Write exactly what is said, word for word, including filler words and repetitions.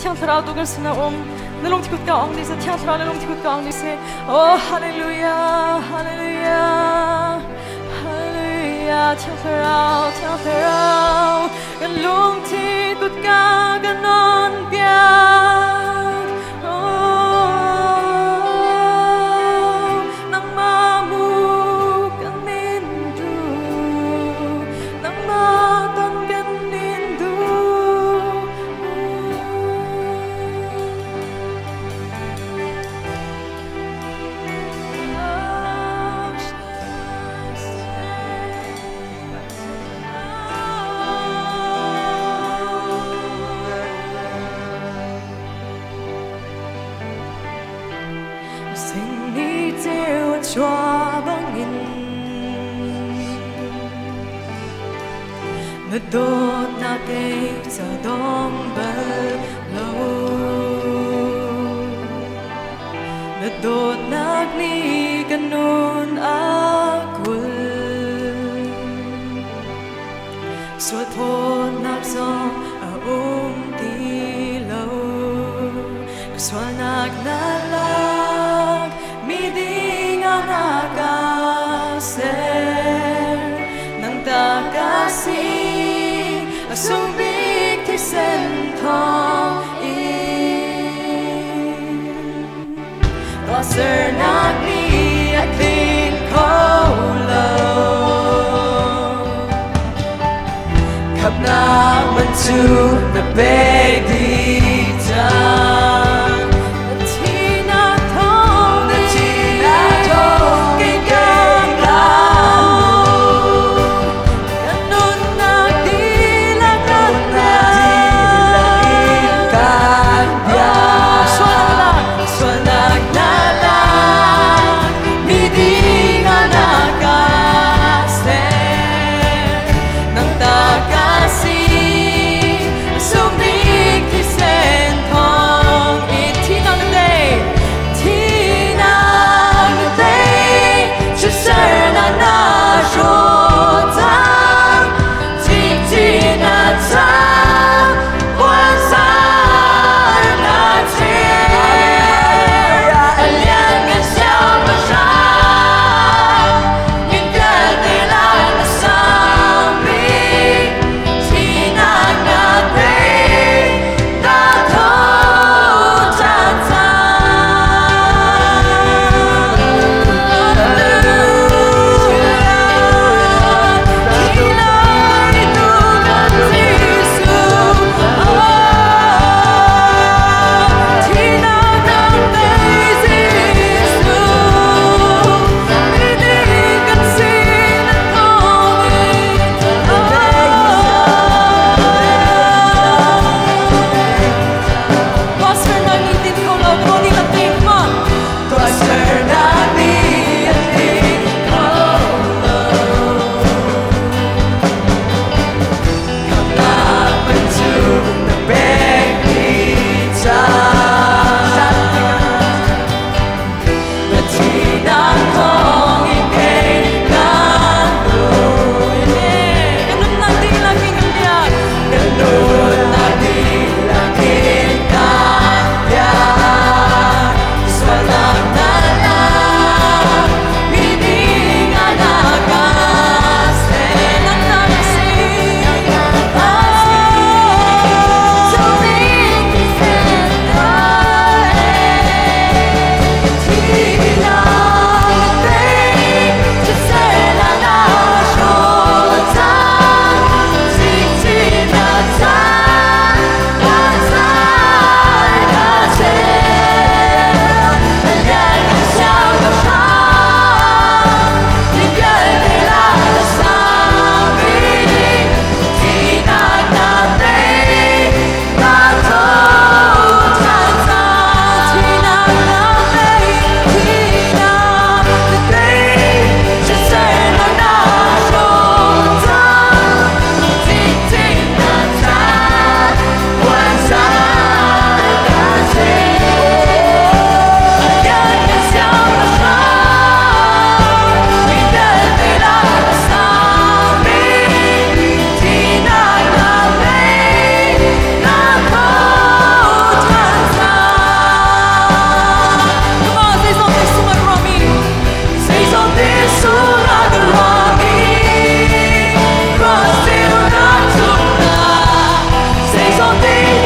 thiang thara tu kan sana om nalong tikut ka ang ni sa thiang thara nalong tikut ka ang ni se oh hallelujah hallelujah hallelujah thiang thara thiang thara kan lung tikut ka ganon biang oh nang mamu kan nindu nang matan kan nindu Chua băng in ngất đốt na cây giờ đông bờ lâu ngất đốt na ni kanun aqua suốt thôn nạp gió ở ôm tí lâu xóa nạc na lạc mi đi nagaser nang takasi asung big ti sen thong in loser not me I think colo kap na man tu na baby down so 地。